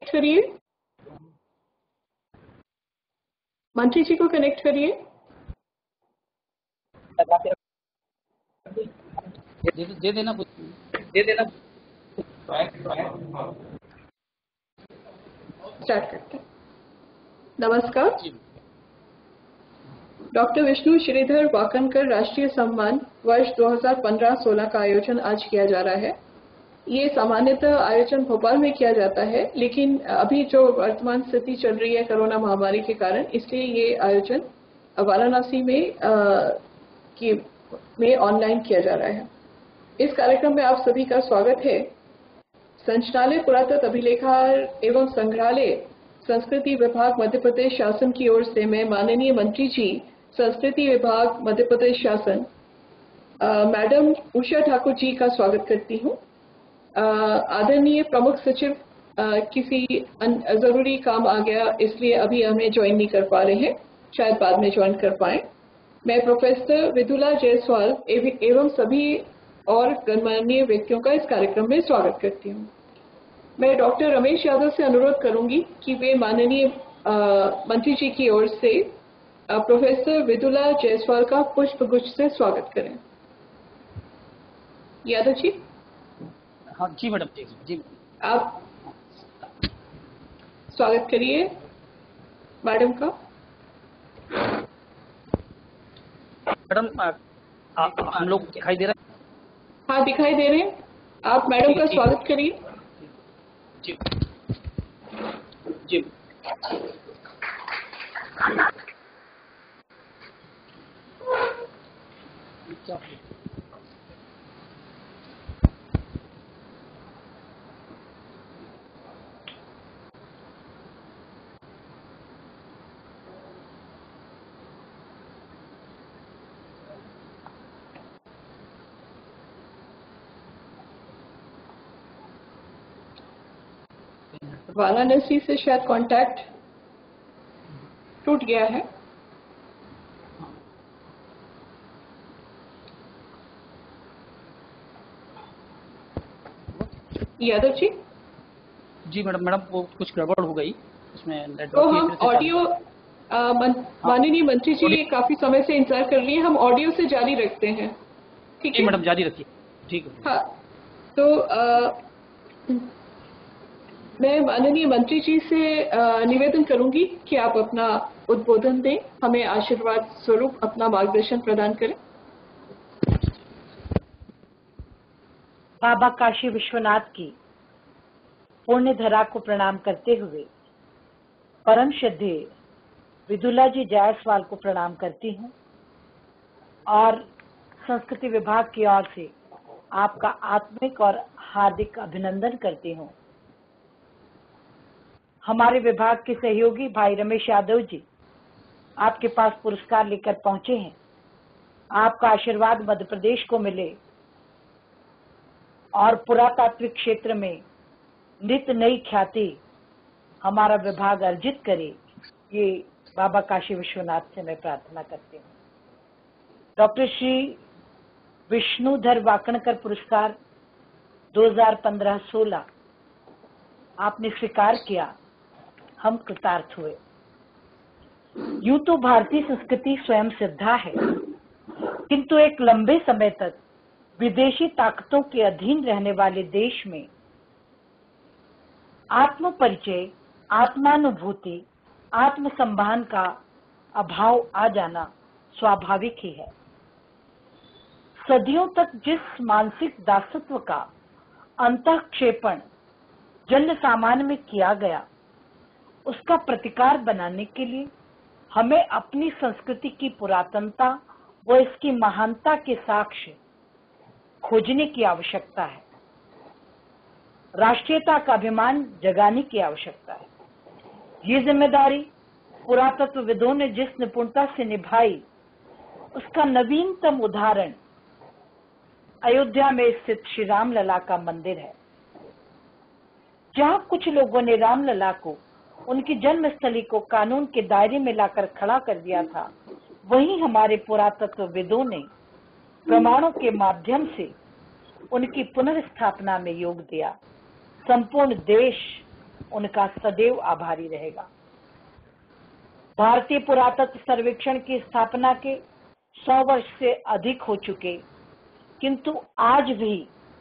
Connect करिए, मंत्री जी को कनेक्ट करिए। दे देना स्टार्ट करते हैं। नमस्कार। डॉक्टर विष्णु श्रीधर वाकनकर राष्ट्रीय सम्मान वर्ष 2015-16 का आयोजन आज किया जा रहा है। ये सामान्यतः आयोजन भोपाल में किया जाता है, लेकिन अभी जो वर्तमान स्थिति चल रही है कोरोना महामारी के कारण, इसलिए ये आयोजन वाराणसी में ऑनलाइन किया जा रहा है। इस कार्यक्रम में आप सभी का स्वागत है। संचालय पुरातत्व अभिलेखागार एवं संग्रहालय संस्कृति विभाग मध्य प्रदेश शासन की ओर से मैं माननीय मंत्री जी संस्कृति विभाग मध्य प्रदेश शासन मैडम उषा ठाकुर जी का स्वागत करती हूँ। आदरणीय प्रमुख सचिव किसी जरूरी काम आ गया, इसलिए अभी हमें ज्वाइन नहीं कर पा रहे हैं, शायद बाद में ज्वाइन कर पाए। मैं प्रोफेसर विदुला जायसवाल एवं सभी और गणमान्य व्यक्तियों का इस कार्यक्रम में स्वागत करती हूँ। मैं डॉक्टर रमेश यादव से अनुरोध करूंगी कि वे माननीय मंत्री जी की ओर से प्रोफेसर विदुला जायसवाल का पुष्पगुच्छ से स्वागत करें। यादव जी। हाँ जी मैडम, जी आप स्वागत करिए मैडम का। मैडम हम लोग दिखाई दे रहे हैं? हाँ दिखाई दे रहे हैं। आप मैडम का स्वागत करिए। जी जी वाराणसी से शायद कांटेक्ट टूट गया है। यादव जी। जी मैडम वो कुछ गड़बड़ हो गई उसमें। तो हम ऑडियो माननीय मंत्री जी काफी समय से इंतजार कर रही है, हम ऑडियो से जारी रखते हैं। ठीक है मैडम, जारी रखिए। ठीक है। हाँ, तो मैं माननीय मंत्री जी से निवेदन करूंगी कि आप अपना उद्बोधन दें, हमें आशीर्वाद स्वरूप अपना मार्गदर्शन प्रदान करें। बाबा काशी विश्वनाथ की पुण्य धरा को प्रणाम करते हुए परम श्रद्धेय विदुला जी जायसवाल को प्रणाम करती हूँ और संस्कृति विभाग की ओर से आपका आत्मिक और हार्दिक अभिनंदन करती हूँ। हमारे विभाग के सहयोगी भाई रमेश यादव जी आपके पास पुरस्कार लेकर पहुंचे हैं। आपका आशीर्वाद मध्य प्रदेश को मिले और पुरातात्विक क्षेत्र में नित नई ख्याति हमारा विभाग अर्जित करे, ये बाबा काशी विश्वनाथ से मैं प्रार्थना करती हूँ। डॉक्टर श्री विष्णुधर वाकणकर पुरस्कार 2015-16 आपने स्वीकार किया, हम कृतार्थ हुए। यूं तो भारतीय संस्कृति स्वयं सिद्धा है, किंतु एक लंबे समय तक विदेशी ताकतों के अधीन रहने वाले देश में आत्म परिचय, आत्मानुभूति, आत्मसंभान का अभाव आ जाना स्वाभाविक ही है। सदियों तक जिस मानसिक दासत्व का अंतःक्षेपण जन सामान्य में किया गया, उसका प्रतिकार बनाने के लिए हमें अपनी संस्कृति की पुरातनता व इसकी महानता के साक्ष्य खोजने की आवश्यकता है। राष्ट्रीयता का अभिमान जगाने की आवश्यकता है। ये जिम्मेदारी पुरातत्वविदों ने जिस निपुणता से निभाई, उसका नवीनतम उदाहरण अयोध्या में स्थित श्री रामलला का मंदिर है। जहां कुछ लोगों ने रामलला को, उनकी जन्मस्थली को कानून के दायरे में लाकर खड़ा कर दिया था, वहीं हमारे पुरातत्वविदों ने प्रमाणों के माध्यम से उनकी पुनर्स्थापना में योग दिया। संपूर्ण देश उनका सदैव आभारी रहेगा। भारतीय पुरातत्व सर्वेक्षण की स्थापना के 100 वर्ष से अधिक हो चुके, किंतु आज भी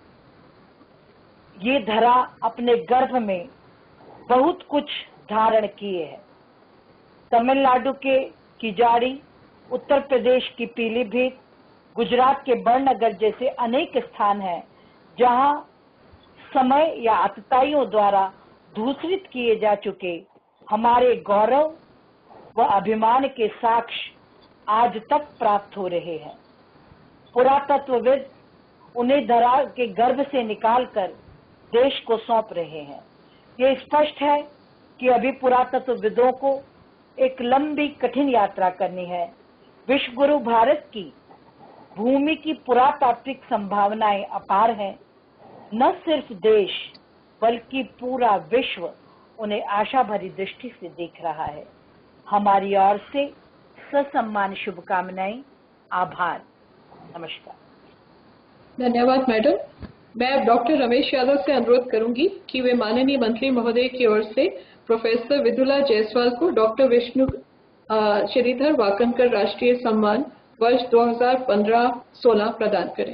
ये धरा अपने गर्भ में बहुत कुछ धारण किए है। तमिलनाडु के किजाड़ी, उत्तर प्रदेश की पीलीभीत, गुजरात के बड़नगर जैसे अनेक स्थान हैं जहां समय या आतताइयों द्वारा दूषित किए जा चुके हमारे गौरव व अभिमान के साक्ष्य आज तक प्राप्त हो रहे हैं। पुरातत्वविद उन्हें धरा के गर्भ से निकालकर देश को सौंप रहे हैं। ये स्पष्ट है कि अभी पुरातत्वविदों को एक लंबी कठिन यात्रा करनी है। विश्व गुरु भारत की भूमि की पुरातात्विक संभावनाएं अपार हैं। न सिर्फ देश बल्कि पूरा विश्व उन्हें आशा भरी दृष्टि से देख रहा है। हमारी ओर से ससम्मान शुभकामनाएं। आभार। नमस्कार। धन्यवाद मैडम। मैं अब डॉक्टर रमेश यादव से अनुरोध करूंगी कि वे माननीय मंत्री महोदय की ओर से प्रोफेसर विदुला जायसवाल को डॉक्टर विष्णु श्रीधर वाकनकर राष्ट्रीय सम्मान वर्ष 2015-16 प्रदान करें।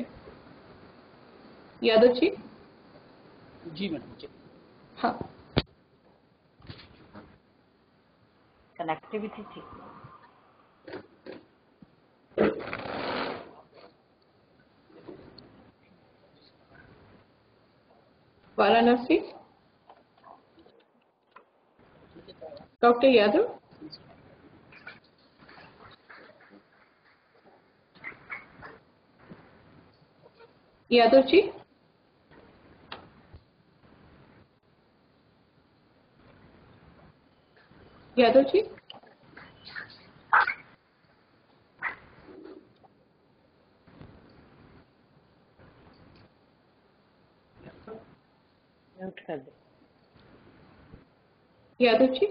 यादव जी। जी मैडम जी। हाँ, कनेक्टिविटी थी। वाराणसी डॉक्टर यादव। यादव जी। यादव जी। म्यूट कर दे। यादव जी।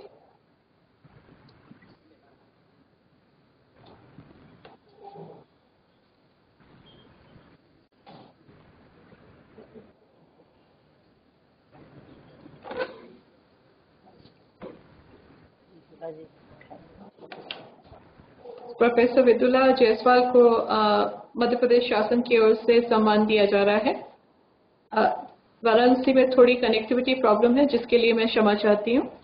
प्रोफेसर विदुला जायसवाल को मध्य प्रदेश शासन की ओर से सम्मान दिया जा रहा है। वाराणसी में थोड़ी कनेक्टिविटी प्रॉब्लम है जिसके लिए मैं क्षमा चाहती हूँ।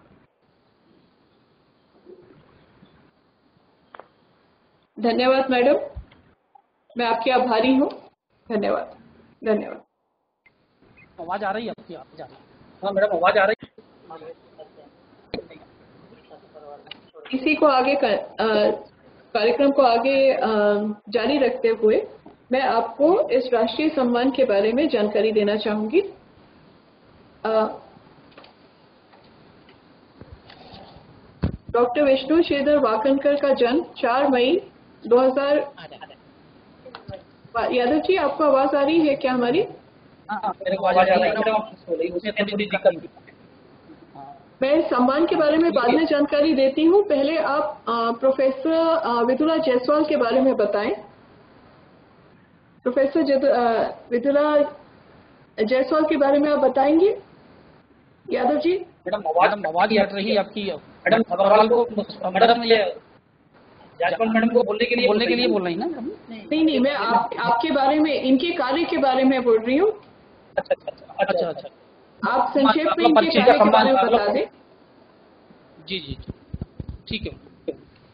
धन्यवाद मैडम, मैं आपकी आभारी हूँ। धन्यवाद। धन्यवाद। आवाज आ रही है आपकी? आवाज आ रही है? हाँ मैडम आवाज आ रही है। इसी को आगे कार्यक्रम को आगे जारी रखते हुए मैं आपको इस राष्ट्रीय सम्मान के बारे में जानकारी देना चाहूंगी। डॉक्टर विष्णु श्रीधर वाकनकर का जन्म 4 मई 2000। यादव जी, आपको आवाज आ रही है क्या हमारी? मेरे को आवाज आ रही है, उसमें थोड़ी दिक्कत थी। मैं सम्मान के बारे में बाद में जानकारी देती हूँ। पहले आप प्रोफेसर विदुला जायसवाल के बारे में बताएं। प्रोफेसर विदुला जायसवाल के बारे में आप बताएंगे? यादव जी। मैडम आवाज हट रही है आपकी। मैडम सवाल को मैडम ये जायसवाल मैडम को बोलने के लिए बोल रही ना? नहीं, मैं आपके बारे में, इनके कार्य के बारे में बोल रही हूँ। अच्छा। आप संक्षेप में इनके कार्य के बारे में बता दें। जी ठीक है।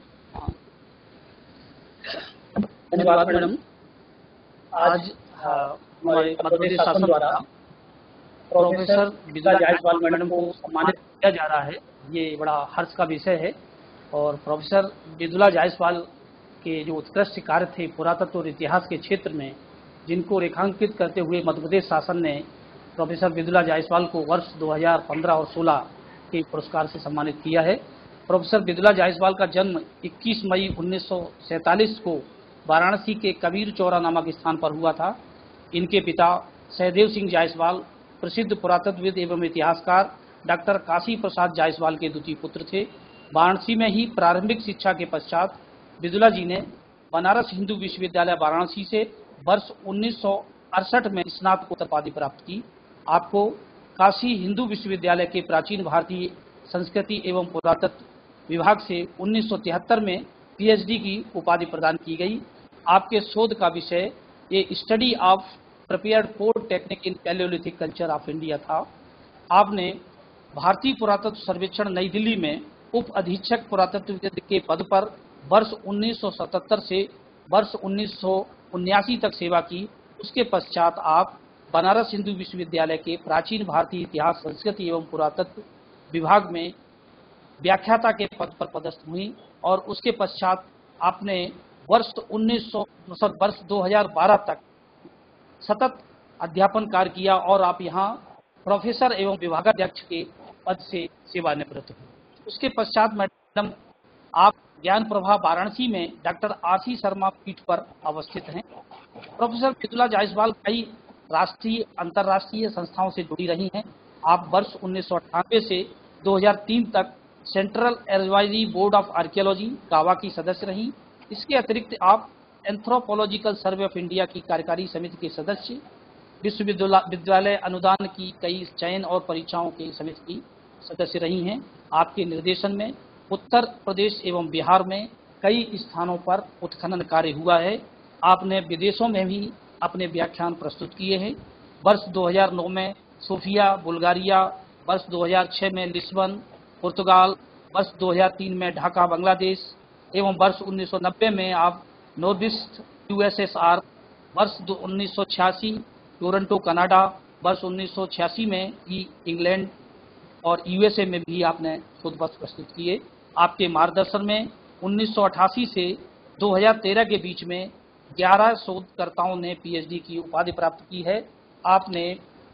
धन्यवाद मैडम। आज हमारे मध्य प्रदेश शासन द्वारा प्रोफेसर विदुला जायसवाल मैडम को सम्मानित किया जा रहा है। ये बड़ा हर्ष का विषय है। और प्रोफेसर विदुला जायसवाल के जो उत्कृष्ट कार्य थे पुरातत्व और इतिहास के क्षेत्र में, जिनको रेखांकित करते हुए मध्य प्रदेश शासन ने प्रोफेसर विदुला जायसवाल को वर्ष 2015 और 16 के पुरस्कार से सम्मानित किया है। प्रोफेसर विदुला जायसवाल का जन्म 21 मई 1947 को वाराणसी के कबीर चौरा नामक स्थान पर हुआ था। इनके पिता सहदेव सिंह जायसवाल प्रसिद्ध पुरातत्वविद एवं इतिहासकार डॉक्टर काशी प्रसाद जायसवाल के द्वितीय पुत्र थे। वाराणसी में ही प्रारंभिक शिक्षा के पश्चात विदुला जी ने बनारस हिंदू विश्वविद्यालय वाराणसी से वर्ष 1968 में स्नातकोत्तर उपाधि प्राप्त की। आपको काशी हिंदू विश्वविद्यालय के प्राचीन भारतीय संस्कृति एवं पुरातत्व विभाग से 1973 में पीएचडी की उपाधि प्रदान की गई। आपके शोध का विषय ये study of prepared port technique in palaeolithic culture of India था। आपने भारतीय पुरातत्व सर्वेक्षण नई दिल्ली में उप अधीक्षक पुरातत्वविद के पद पर वर्ष 1977 से वर्ष 1979 तक सेवा की। उसके पश्चात आप बनारस हिंदू विश्वविद्यालय के प्राचीन भारतीय इतिहास, संस्कृति एवं पुरातत्व विभाग में व्याख्याता के पद पर पदस्थ हुई और उसके पश्चात आपने वर्ष 2012 तक सतत अध्यापन कार्य किया और आप यहाँ प्रोफेसर एवं विभागाध्यक्ष के पद से सेवानिवृत्त हुए। उसके पश्चात मैडम आप ज्ञान प्रभा वाराणसी में डॉक्टर आरसी शर्मा पीठ पर अवस्थित हैं। प्रोफेसर मृदुला जायसवाल कई राष्ट्रीय अंतर्राष्ट्रीय संस्थाओं से जुड़ी रही हैं। आप वर्ष 1998 से 2003 तक central advisory board of archaeology गावा की सदस्य रहीं। इसके अतिरिक्त आप एंथ्रोपोलॉजिकल सर्वे ऑफ इंडिया की कार्यकारी समिति के सदस्य, विश्वविद्यालय अनुदान की कई चयन और परीक्षाओं की समिति की सदस्य रही हैं। आपके निर्देशन में उत्तर प्रदेश एवं बिहार में कई स्थानों पर उत्खनन कार्य हुआ है। आपने विदेशों में भी अपने व्याख्यान प्रस्तुत किए हैं। वर्ष 2009 में सोफिया बुल्गारिया, वर्ष 2006 में लिस्बन पुर्तगाल, वर्ष 2003 में ढाका बांग्लादेश एवं वर्ष 1990 में आप नॉर्थ यूएसएसआर, वर्ष 1986 टोरंटो कनाडा, वर्ष 1986 में ही इंग्लैंड और यूएसए में भी आपने शोध पत्र प्रस्तुत किए। आपके मार्गदर्शन में 1988 से 2013 के बीच में 11 शोधकर्ताओं ने पीएचडी की उपाधि प्राप्त की है। आपने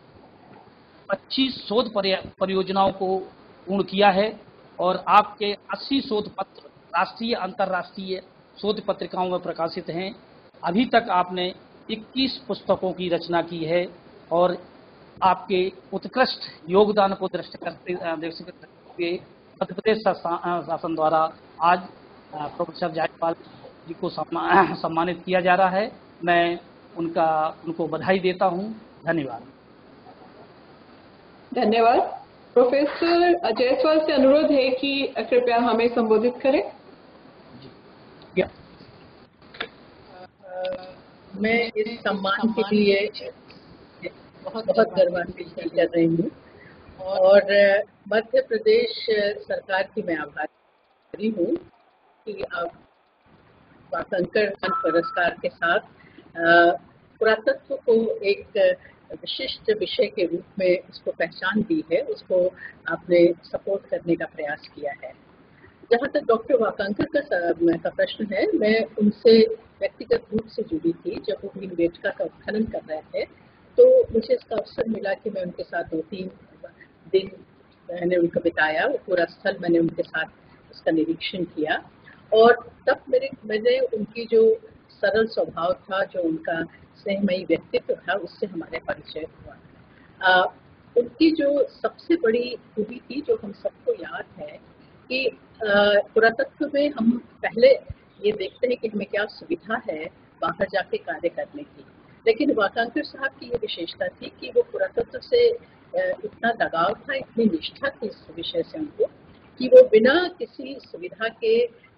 25 शोध परियोजनाओं को पूर्ण किया है और आपके 80 शोध पत्र राष्ट्रीय अंतर्राष्ट्रीय शोध पत्रिकाओं में प्रकाशित हैं। अभी तक आपने 21 पुस्तकों की रचना की है और आपके उत्कृष्ट योगदान को दृष्टि करते हुए मध्य प्रदेश शासन द्वारा आज प्रोफेसर जायसवाल जी को सम्मानित किया जा रहा है। मैं उनको बधाई देता हूं। धन्यवाद। धन्यवाद। प्रोफेसर जायसवाल से अनुरोध है कि कृपया हमें संबोधित करें। मैं इस सम्मान के लिए बहुत गर्वान्वित कर रही हूँ और मध्य प्रदेश सरकार की मैं आभारी हूँ कि आप वाकंकर पुरस्कार के साथ पुरातत्व को एक विशिष्ट विषय के रूप में उसको पहचान दी है, उसको आपने सपोर्ट करने का प्रयास किया है। जहाँ तक डॉक्टर वाकंकर का प्रश्न है, मैं उनसे व्यक्तिगत रूप से जुड़ी थी। जब वो भीमबेटका का उत्खनन कर रहे थे तो मुझे इसका अवसर मिला कि मैं उनके साथ 2-3 दिन मैंने उनको बिताया। वो पूरा स्थल मैंने उनके साथ उसका निरीक्षण किया और तब मैंने उनकी जो सरल स्वभाव था, जो उनका स्नेहमयी व्यक्तित्व था, उससे हमारे परिचय हुआ। उनकी जो सबसे बड़ी खूबी थी, जो हम सबको याद है, कि पुरातत्व में हम पहले ये देखते हैं कि हमें क्या सुविधा है बाहर जाके कार्य करने की, लेकिन वाकंकर साहब की ये विशेषता थी कि वो पुरातत्व से इतना लगाव था, इतनी निष्ठा थी इस विषय से उनको, कि वो बिना किसी सुविधा के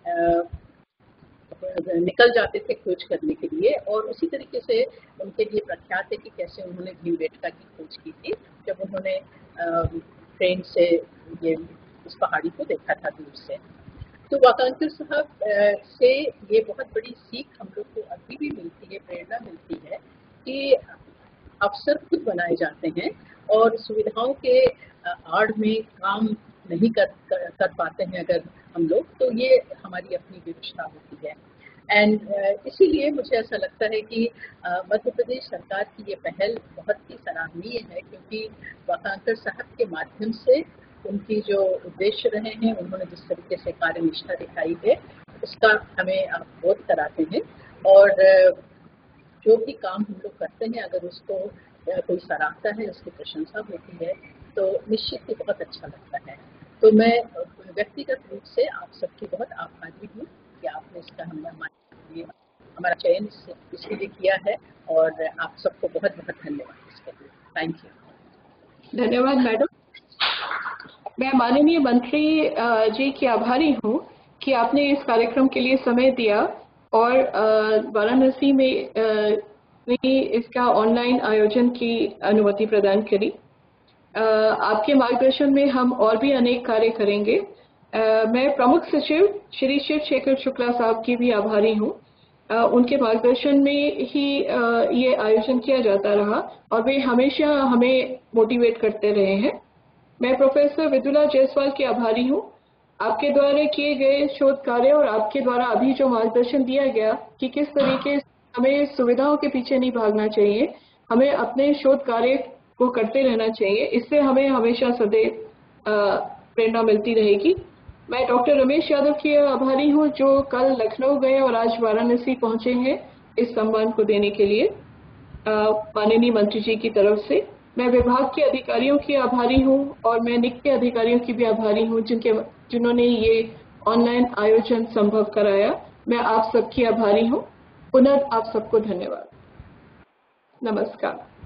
निकल जाते थे खोज करने के लिए। और उसी तरीके से उनके लिए प्रख्यात है कि कैसे उन्होंने भीमबेटका की खोज की थी, जब उन्होंने ट्रेन से ये उस पहाड़ी को देखा था दूर से। तो वाकंकर साहब से ये बहुत बड़ी सीख हम लोग को अभी भी मिलती है, प्रेरणा मिलती है कि अवसर खुद बनाए जाते हैं और सुविधाओं के आड़ में काम नहीं कर पाते हैं अगर हम लोग, तो ये हमारी अपनी विवशता होती है। एंड इसीलिए मुझे ऐसा लगता है कि मध्य प्रदेश सरकार की ये पहल बहुत ही सराहनीय है, क्योंकि वाकंकर साहब के माध्यम से उनकी जो उद्देश्य रहे हैं, उन्होंने जिस तरीके से कार्य निष्ठा दिखाई है, उसका हमें आप बोध कराते हैं। और जो भी काम हम लोग करते हैं, अगर उसको कोई सराहता है, उसकी प्रशंसा होती है, तो निश्चित ही बहुत अच्छा लगता है। तो मैं व्यक्तिगत रूप से आप सबकी बहुत आभारी हूँ कि आपने इसका हमारा चयन इसके लिए किया है, और आप सबको बहुत बहुत धन्यवाद इसके लिए। Thank you. धन्यवाद मैडम। मैं माननीय मंत्री जी की आभारी हूँ कि आपने इस कार्यक्रम के लिए समय दिया और वाराणसी में इसका ऑनलाइन आयोजन की अनुमति प्रदान करी। आपके मार्गदर्शन में हम और भी अनेक कार्य करेंगे। मैं प्रमुख सचिव श्री शिव शेखर शुक्ला साहब की भी आभारी हूँ। उनके मार्गदर्शन में ही ये आयोजन किया जाता रहा और वे हमेशा हमें मोटिवेट करते रहे हैं। मैं प्रोफेसर विदुला जायसवाल की आभारी हूँ। आपके द्वारा किए गए शोध कार्य और आपके द्वारा अभी जो मार्गदर्शन दिया गया कि किस तरीके से हमें सुविधाओं के पीछे नहीं भागना चाहिए, हमें अपने शोध कार्य को करते रहना चाहिए, इससे हमें हमेशा सदैव प्रेरणा मिलती रहेगी। मैं डॉक्टर रमेश यादव की आभारी हूँ जो कल लखनऊ गए और आज वाराणसी पहुंचे हैं इस सम्मान को देने के लिए माननीय मंत्री जी की तरफ से। मैं विभाग के अधिकारियों की आभारी हूँ और मैं निक के अधिकारियों की भी आभारी हूँ जिन्होंने ये ऑनलाइन आयोजन संभव कराया। मैं आप सबकी आभारी हूँ। पुनः आप सबको धन्यवाद। नमस्कार।